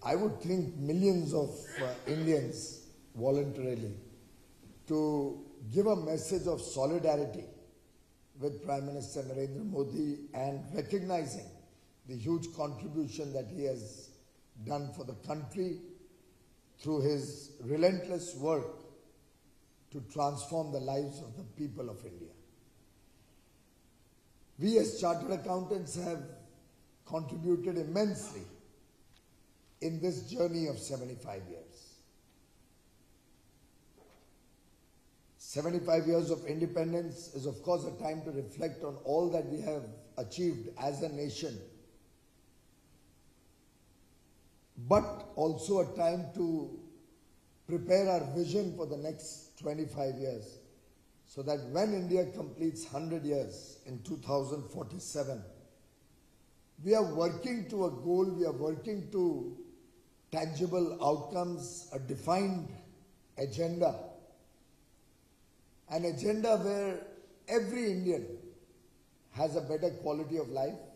I would think millions of Indians voluntarily to give a message of solidarity with Prime Minister Narendra Modi and recognizing the huge contribution that he has done for the country through his relentless work to transform the lives of the people of India. We as Chartered Accountants have contributed immensely in this journey of 75 years. 75 years of independence is of course a time to reflect on all that we have achieved as a nation, but also a time to prepare our vision for the next 25 years, so that when India completes 100 years in 2047, we are working to a goal, we are working to tangible outcomes, a defined agenda, an agenda where every Indian has a better quality of life,